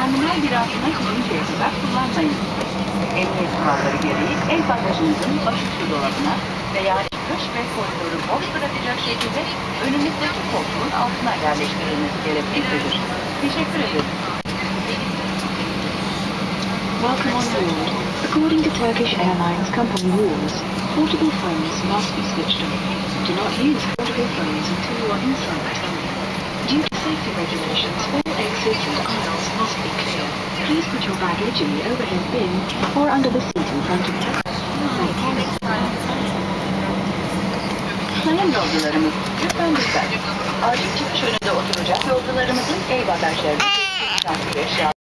terminal binasına gidinceye kadar kullanmayın. Emniyet kuralları gereği el bagajınızın başüstü dolabına veya çıkış ve koridoru boş bırakacak şekilde önünüzdeki koltuğun altına yerleştirilmesi gerekmektedir. Teşekkür ederim. Welcome on board. According to Turkish Airlines company rules, portable phones must be switched off. Do not use portable phones until you are inside the terminal. Due to safety regulations, all exits and aisles must be clear. Please put your baggage in the overhead bin or under the seat in front of you. Sayın yolcularımız, lütfen dikkat. Acil çıkış önünde oturacak yolcularımızın el bagajlarını, şahsi eşya